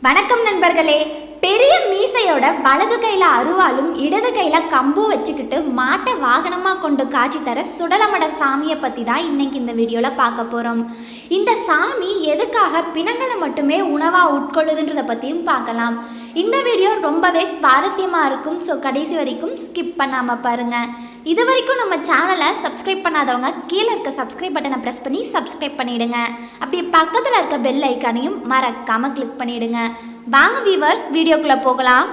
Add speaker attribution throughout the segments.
Speaker 1: வணக்கம் நண்பர்களே. பெரிய மீசையோட வலது கையில் அருவாளும் இடது கையில் கம்பும் வச்சுக்கிட்டு மாட்டை வாகனமாக கொண்டு காட்சி தர சுடலமட சாமியை பற்றி தான் இன்னைக்கு இந்த வீடியோவில் பார்க்க போகிறோம். இந்த சாமி எதுக்காக பிணங்களை மட்டுமே உணவாக உட்கொள்ளுதுன்றதை பற்றியும் பார்க்கலாம். இந்த வீடியோ ரொம்பவே சுவாரஸ்யமாக இருக்கும். ஸோ கடைசி வரைக்கும் ஸ்கிப் பண்ணாமல் பாருங்கள். இது வரைக்கும் நம்ம சேனலை சப்ஸ்கிரைப் பண்ணாதவங்க கீழே இருக்க சப்ஸ்கிரைப் பட்டனை ப்ரெஸ் பண்ணி சப்ஸ்கிரைப் பண்ணிவிடுங்க. அப்படியே பக்கத்தில் இருக்க பெல் ஐக்கானையும் மறக்காமல் கிளிக் பண்ணிவிடுங்க. வாங்க வியூவர்ஸ், வீடியோக்குள்ளே போகலாம்.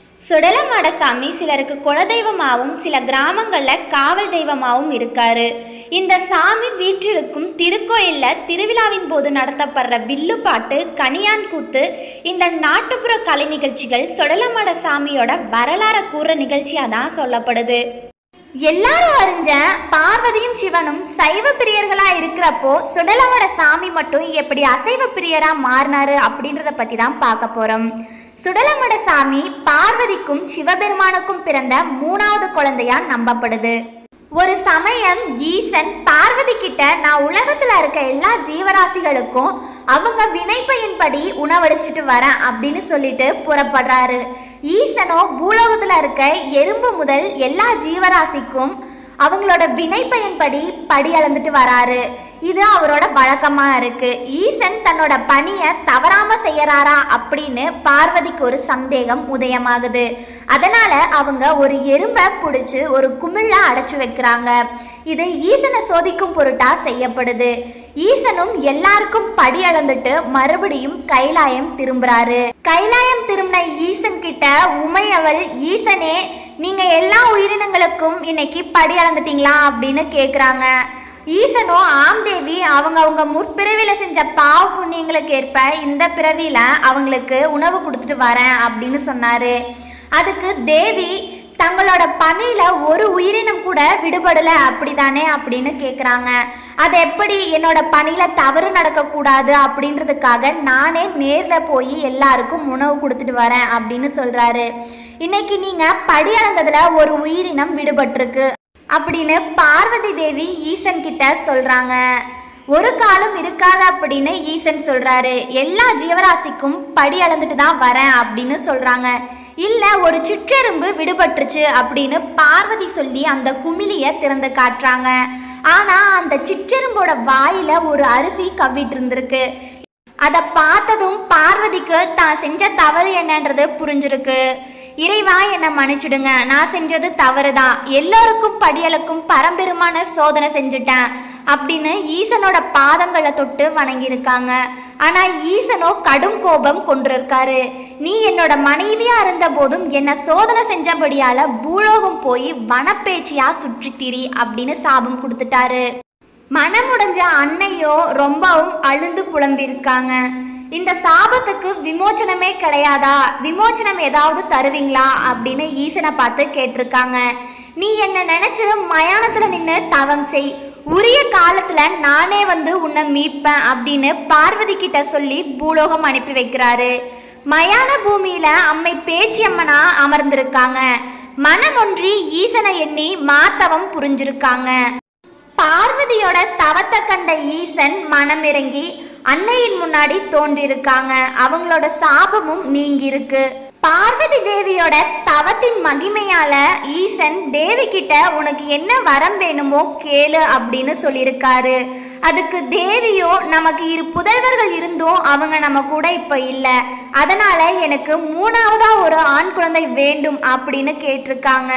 Speaker 1: சுடலமட சாமி சிலருக்கு குலதெய்வமாகவும் சில கிராமங்களில் காவல் தெய்வமாகவும் இருக்காரு. இந்த சாமி வீற்றிருக்கும் திருக்கோயிலில் திருவிழாவின் போது நடத்தப்படுற வில்லுப்பாட்டு, கனியான் கூத்து, இந்த நாட்டுப்புற கலை நிகழ்ச்சிகள் சுடலமட சாமியோட வரலாறு கூற நிகழ்ச்சியாக தான் சொல்லப்படுது. எல்லாரும் அறிஞ்ச பார்வதியும் சிவனும் சைவ பிரியர்களா இருக்கிறப்போ சுடலமட சாமி மட்டும் எப்படி அசைவ பிரியரா மாறினாரு அப்படின்றத பத்தி தான் பார்க்க போறோம். சுடலமட சாமி பார்வதிக்கும் சிவபெருமானுக்கும் பிறந்த 3வது குழந்தையா நம்பப்படுது. ஒரு சமயம் ஈசன் பார்வதி கிட்ட, நான் உலகத்துல இருக்க எல்லா ஜீவராசிகளுக்கும் அவங்க வினைப்பயன்படி உணவளிச்சுட்டு வரேன் அப்படின்னு சொல்லிட்டு புறப்படுறாரு. ஈசனோ பூலோகத்துல இருக்க எறும்பு முதல் எல்லா ஜீவராசிக்கும் அவங்களோட வினைப்பயன்படி படி அளந்துட்டு வராரு. இது அவரோட வழக்கமாக இருக்கு. ஈசன் தன்னோட பணியை தவறாம செய்யறாரா அப்படின்னு பார்வதிக்கு ஒரு சந்தேகம் உதயமாகுது. அதனால அவங்க ஒரு எறும்பை பிடிச்சி ஒரு குமிழ்ல அடைச்சு வைக்கிறாங்க. இது ஈசனை சோதிக்கும் பொருட்டா செய்யப்படுது. ஈசனும் எல்லாருக்கும் படி அளந்துட்டு மறுபடியும் கைலாயம் திரும்புறாரு. கைலாயம் திரும்பின ஈசன் கிட்ட உமையவள், ஈசனே நீங்க எல்லா உயிரினங்களுக்கும் இன்னைக்கு படி அளந்துட்டீங்களா அப்படின்னு கேட்குறாங்க. ஈசனோ, ஆம் தேவி, அவங்க முற்பிறவியில் செஞ்ச பாவ புண்ணியங்களுக்கு ஏற்ப இந்த பிறவியில் அவங்களுக்கு உணவு கொடுத்துட்டு வரேன் அப்படின்னு சொன்னார். அதுக்கு தேவி, தங்களோட பணியில் ஒரு உயிரினம் கூட விடுபடலை அப்படிதானே அப்படின்னு கேட்குறாங்க. அது எப்படி? என்னோட பணியில் தவறு நடக்கக்கூடாது அப்படின்றதுக்காக நானே நேரில் போய் எல்லாருக்கும் உணவு கொடுத்துட்டு வரேன் அப்படின்னு சொல்கிறாரு. இன்னைக்கு நீங்கள் படி அளந்ததில் ஒரு உயிரினம் விடுபட்டிருக்கு அப்படின்னு பார்வதி தேவி ஈசன் கிட்ட சொல்றாங்க. ஒரு காலம் இருக்காது அப்படின்னு ஈசன் சொல்றாரு. எல்லா ஜீவராசிக்கும் படி அளந்துட்டு தான் வரேன் அப்படின்னு சொல்றாங்க. இல்ல, ஒரு சிற்றெரும்பு விடுபட்டுருச்சு அப்படின்னு பார்வதி சொல்லி அந்த குமிழியை திறந்து காட்டுறாங்க. ஆனா அந்த சிற்றெரும்போட வாயில ஒரு அரிசி கவ்விட்டு இருந்திருக்கு. அதை பார்த்ததும் பார்வதிக்கு தான் செஞ்ச தவறு என்னன்றது புரிஞ்சிருக்கு. இறைவா, என்னை மன்னிச்சிடுங்க, நான் செஞ்சது தவறு தான், எல்லோருக்கும் படியலுக்கும் பரம்பெருமான சோதனை செஞ்சுட்டேன் அப்படின்னு ஈசனோட பாதங்களை தொட்டு வணங்கியிருக்காங்க. ஆனால் ஈசனோ கடும் கோபம் கொண்டிருக்காரு. நீ என்னோட மனைவியா இருந்த போதும் என்னை சோதனை செஞ்சபடியால பூலோகம் போய் வனப்பேச்சியா சுற்றித்திரி அப்படின்னு சாபம் கொடுத்துட்டாரு. மனமுடைஞ்ச அன்னையோ ரொம்பவும் அழுந்து புலம்பியிருக்காங்க. இந்த சாபத்துக்கு விமோச்சனமே கிடையாதா? விமோச்சனம் ஏதாவது தருவீங்களா அப்படின்னு ஈசனை பார்த்து கேட்டிருக்காங்க. நீ என்ன நினைச்சு மயானத்துல நின்று தவம் செய், உரிய காலத்துல நானே வந்து உன்னை மீட்பேன் அப்படின்னு பார்வதி கிட்ட சொல்லி பூலோகம் அனுப்பி வைக்கிறாரு. மயான பூமியில அம்மை பேச்சியம்மனா அமர்ந்திருக்காங்க. மனமொன்றி ஈசனை எண்ணி மாத்தவம் புரிஞ்சிருக்காங்க. பார்வதியோட தவத்தை கண்ட ஈசன் மனமிறங்கி அன்னையின் முன்னாடி தோன்றியிருக்காங்க. அவங்களோட சாபமும் நீங்கி இருக்கு. பார்வதி தேவியோட தவத்தின் மகிமையால ஈசன் தேவி கிட்ட, உனக்கு என்ன வரம் வேணுமோ கேளு அப்படின்னு சொல்லியிருக்காரு. அதுக்கு தேவியோ, நமக்கு 2 புதல்வர்கள் இருந்தும் அவங்க நம்ம கூட இப்ப இல்லை, அதனால எனக்கு 3ஆவதா ஒரு ஆண் குழந்தை வேண்டும் அப்படின்னு கேட்டிருக்காங்க.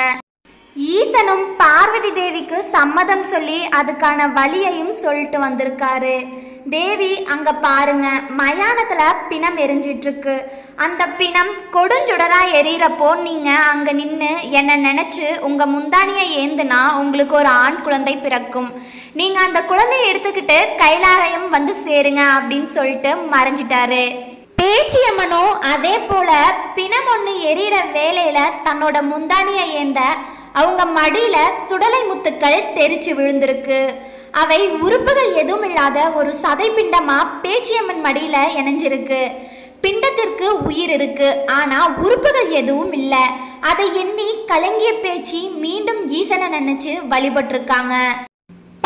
Speaker 1: ஈசனும் பார்வதி தேவிக்கு சம்மதம் சொல்லி அதுக்கான வழியையும் சொல்லிட்டு வந்திருக்காரு. தேவி, அங்க பாருங்க, மயானத்துல பிணம் எரிஞ்சிட்டு இருக்கு. அந்த பிணம் கொடுஞ்சுடரா எரியறப்போ நீங்க அங்க நின்று என்னை நினைச்சு உங்க முந்தானியை ஏந்துனா உங்களுக்கு ஒரு ஆண் குழந்தை பிறக்கும். நீங்க அந்த குழந்தையை எடுத்துக்கிட்டு கைலாயம் வந்து சேருங்க அப்படின்னு சொல்லிட்டு மறைஞ்சிட்டாரு. பேச்சியம்மனோ அதே போல பிணம் ஒன்று எரியிற வேலையில தன்னோட முந்தானியை ஏந்த அவங்க மடியில சுடலை முத்துக்கள் தெரிச்சு விழுந்திருக்கு. அவை உறுப்புகள் எதுவும் இல்லாத ஒரு சதை பிண்டமா பேச்சியம்மன் மடியில இணைஞ்சிருக்கு. பிண்டத்திற்கு உயிர் இருக்கு, ஆனா உறுப்புகள் எதுவும் இல்லை. அதை எண்ணி கலங்கிய பேச்சி மீண்டும் ஈசனை நினைச்சு வழிபட்டிருக்காங்க.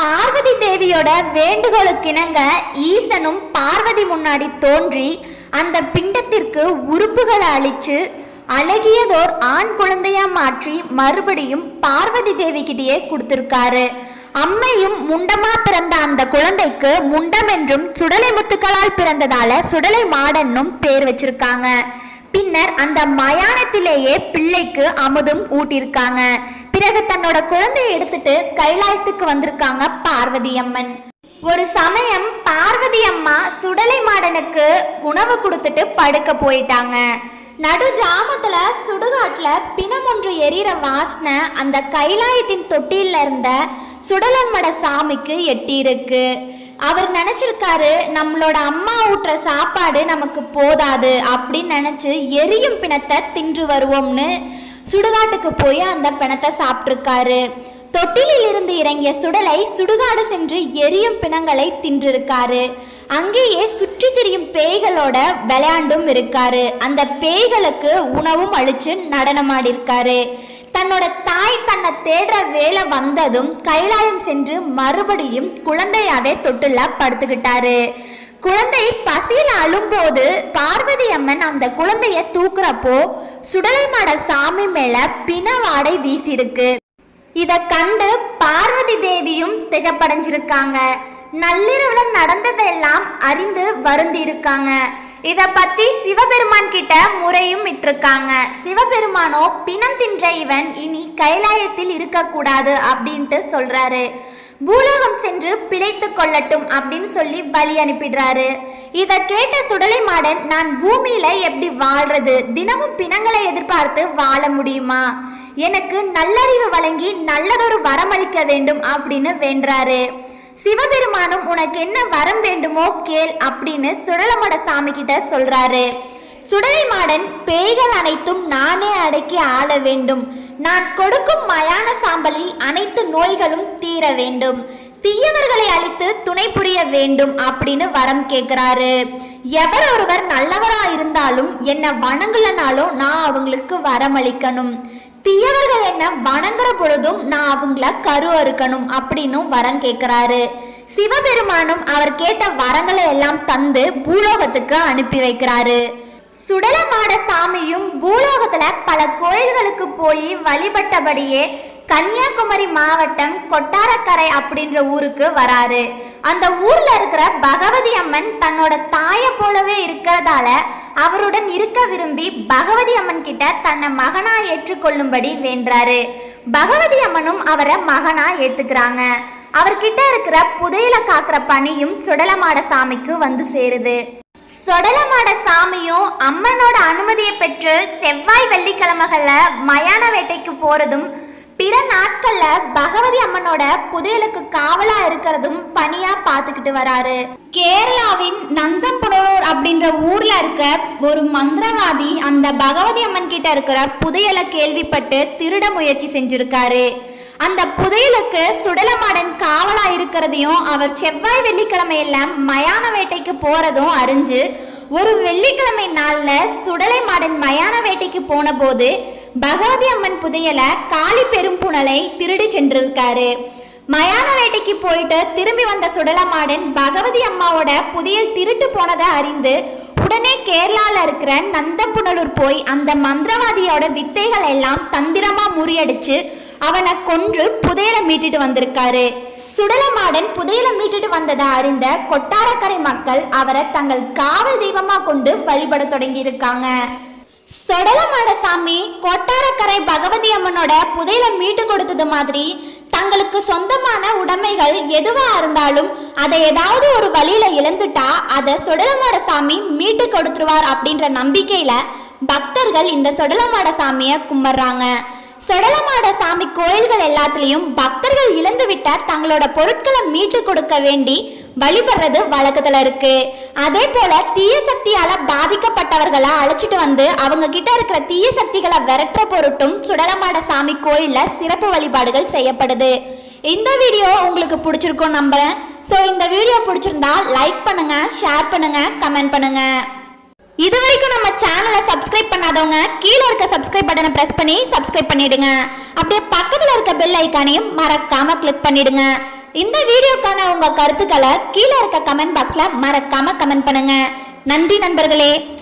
Speaker 1: பார்வதி தேவியோட வேண்டுகோளுக்கிணங்க ஈசனும் பார்வதி முன்னாடி தோன்றி அந்த பிண்டத்திற்கு உறுப்புகளை அழிச்சு அழகியதோர் ஆண் குழந்தையா மாற்றி மறுபடியும் பார்வதி தேவி கிட்டேயே கொடுத்திருக்காரு. அம்மையும் முண்டமா பிறந்த அந்த குழந்தைக்கு முண்டம் என்றும் சுடலை முத்துக்களால் பிறந்ததால சுடலை மாடன்னும் பேர் வச்சிருக்காங்க. பின்னர் அந்த மயானத்திலேயே பிள்ளைக்கு அமுதும் ஊட்டியிருக்காங்க. பிறகு தன்னோட குழந்தையை எடுத்துட்டு கைலாயத்துக்கு வந்திருக்காங்க பார்வதி அம்மன். ஒரு சமயம் பார்வதி அம்மா சுடலை மாடனுக்கு உணவு கொடுத்துட்டு படுக்க போயிட்டாங்க. நடு ஜாமத்துல சுடுகாட்டுல பிணம் ஒன்று எரியிற வாசனை அந்த கைலாயத்தின் தொட்டியில இருந்த சுடலமட சாமிக்கு எட்டி இருக்கு. அவர் நினைச்சிருக்காரு நம்மளோட அம்மா ஊட்டுற சாப்பாடு நமக்கு போதாது அப்படின்னு நினைச்சு எரியும் பிணத்தை தின்று வருவோம்னு சுடுகாட்டுக்கு போய் அந்த பிணத்தை சாப்பிட்டிருக்காரு. தொட்டிலில் இருந்து இறங்கிய சுடலை சுடுகாடு சென்று எரியும் பிணங்களை தின்றிருக்காரு. அங்கேயே சுற்றி திரியும் பேய்களோட விளையாண்டும் இருக்காரு. அந்த பேய்களுக்கு உணவும் அளிச்சு நடனமாடி இருக்காரு. தன்னோட தாய் தன்னை தேடுற வேலை வந்ததும் கைலாயம் சென்று மறுபடியும் குழந்தையாவே தொட்டுல படுத்துக்கிட்டாரு. குழந்தை பசியில் அழும்போது பார்வதி அம்மன் அந்த குழந்தைய தூக்குறப்போ சுடலை மாட சாமி மேல பிண வாடை வீசிருக்கு. இத கண்டு பார்வதி தேவியும் திகப்படைஞ்சிருக்காங்க. நள்ளிரவுல நடந்ததெல்லாம் அறிந்து வருந்தி இருக்காங்க. இத பத்தி சிவபெருமான் கிட்ட முறையும் விட்டுருக்காங்க. சிவபெருமானோ பிணம் தின்ற இவன் இனி கைலாயத்தில் இருக்கக்கூடாது அப்படின்ட்டு சொல்றாரு. பூலோகம் சென்று பிழைத்து கொள்ளட்டும் அப்படின்னு சொல்லி வழி அனுப்பிடுறாரு. இத கேட்ட சுடலை மாடன் நான் பூமியில எப்படி வாழ்றது, தினமும் பிணங்களை எதிர்பார்த்து வாழ முடியுமா, எனக்கு நல்லறிவு வழங்கி நல்லதொரு வரமளிக்க வேண்டும் அப்படின்னு வேண்டாரு. சிவபெருமானும் உனக்கு என்ன வரம் வேண்டுமோ கேள் அப்படின்னு சுடலமட சாமி கிட்ட சொல்றாரு. சுடலை மாடன் பேய்கள் அனைத்தும் நானே அடக்கி ஆள வேண்டும், நான் கொடுக்கும் மயான சாம்பலில் அனைத்து நோய்களும் தீர வேண்டும், தீயவர்களை அழித்து துணை புரிய வேண்டும் அப்படின்னு வரம் கேட்கிறாரு. எவர் ஒருவர் நல்லவரா இருந்தாலும் என்ன வணங்கலனாலும் நான் அவங்களுக்கு வரம் அளிக்கணும், தீயவர்கள் என்ன வணங்குற பொழுதும் நான் அவங்கள கரு அறுக்கணும் அப்படின்னு வரம் கேட்கிறாரு. சிவபெருமானும் அவர் கேட்ட வரங்களை எல்லாம் தந்து பூலோகத்துக்கு அனுப்பி வைக்கிறாரு. சுடலமாட சாமியும் பூலோகத்துல பல கோயில்களுக்கு போய் வழிபட்டபடியே கன்னியாகுமரி மாவட்டம் கொட்டாரக்கரை அப்படின்ற ஊருக்கு வராரு. அந்த ஊர்ல இருக்கிற பகவதி அம்மன் தன்னோட தாயை போலவே இருக்கிறதால அவருடன் இருக்க விரும்பி பகவதி அம்மன் கிட்ட தன்னை மகனா ஏற்றுக்கொள்ளும்படி வேண்டாரு. பகவதி அம்மனும் அவரை மகனா ஏத்துக்கிறாங்க. அவர்கிட்ட இருக்கிற புதையலை காக்கிற பணியும் சுடலமாட சாமிக்கு வந்து சேருது. சொடலமாட சாமியும் அம்மனோட அனுமதியை பெற்று செவ்வாய் வெள்ளிக்கிழமைகள்ல மயான வேட்டைக்கு போறதும் பிற நாட்கள்ல பகவதி அம்மனோட புதையலுக்கு காவலா இருக்கிறதும் பணியா பார்த்துக்கிட்டு வராரு. கேரளாவின் நந்தம்புனலூர் அப்படின்ற ஊர்ல இருக்க ஒரு மந்திரவாதி அந்த பகவதி அம்மன் கிட்ட இருக்கிற புதையலை கேள்விப்பட்டு திருட முயற்சி செஞ்சிருக்காரு. அந்த புதையலுக்கு சுடலமாடன் காவலா இருக்கிறதையும் அவர் செவ்வாய் வெள்ளிக்கிழமையில மயான வேட்டைக்கு போறதும் அறிஞ்சு ஒரு வெள்ளிக்கிழமை நாள்ல சுடலை மாடன் மயான வேட்டைக்கு போன போது பகவதி அம்மன் புதையலை காளி பெரும்புணலை திருடி சென்றிருக்காரு. மயான வேட்டைக்கு போயிட்டு திரும்பி வந்த சுடலமாடன் பகவதி அம்மாவோட புதையல் திருட்டு போனதை அறிந்து உடனே கேரளால இருக்கிற நந்தம்புனலூர் போய் அந்த மந்திரவாதியோட வித்தைகள் எல்லாம் தந்திரமா முறியடிச்சு அவனை கொன்று புதையலை மீட்டுட்டு வந்திருக்காரு. சுடலமாடன் புதையலை மீட்டுட்டு வந்ததை அறிந்த கொட்டாரக்கரை மக்கள் அவரை தங்கள் காவல் தெய்வமா கொண்டு வழிபட தொடங்கி இருக்காங்க. சொடலமாட சாமி கொட்டாரக்கரை பகவதி அம்மனோட புதையலை மீட்டு கொடுத்தது மாதிரி தங்களுக்கு சொந்தமான உடைமைகள் எதுவா இருந்தாலும் அதை ஏதாவது ஒரு வழியில இழந்துட்டா அதை சொடலமாட சாமி மீட்டு கொடுத்துருவார் அப்படின்ற நம்பிக்கையில பக்தர்கள் இந்த சொடலமாட சாமியை கும்பிடுறாங்க. சொடலமாட சாமி கோயில்கள் எல்லாத்துலேயும் பக்தர்கள் இழந்து விட்ட தங்களோட பொருட்களை மீட்டு கொடுக்க வேண்டி வழிபடுறது வழக்கத்துல இருக்கு. அதே போல தீய சக்தியால பாதிக்கப்பட்டவர்களை அழைச்சிட்டு வந்து அவங்க கிட்ட இருக்கிற தீய சக்திகளை விரட்டுற பொருட்டும் சுடலமாட சாமி கோயில்ல சிறப்பு வழிபாடுகள் செய்யப்படுது. இந்த வீடியோ உங்களுக்கு பிடிச்சிருக்கும் நம்புறேன். ஸோ இந்த வீடியோ பிடிச்சிருந்தா லைக் பண்ணுங்க, ஷேர் பண்ணுங்க, கமெண்ட் பண்ணுங்க. இது வரைக்கும் நம்ம சேனலை சப்ஸ்கிரைப் பண்ணாதவங்க கீழே இருக்க சப்ஸ்கிரைப் பட்டனை பிரஸ் பண்ணி சப்ஸ்கிரைப் பண்ணிடுங்க. அப்படியே பக்கத்தில் இருக்க பெல் ஐக்கானையும் மறக்காம கிளிக் பண்ணிடுங்க. இந்த வீடியோக்கான உங்க கருத்துக்களை கீழே இருக்க கமெண்ட் பாக்ஸ்ல மறக்காம கமெண்ட் பண்ணுங்க. நன்றி நண்பர்களே.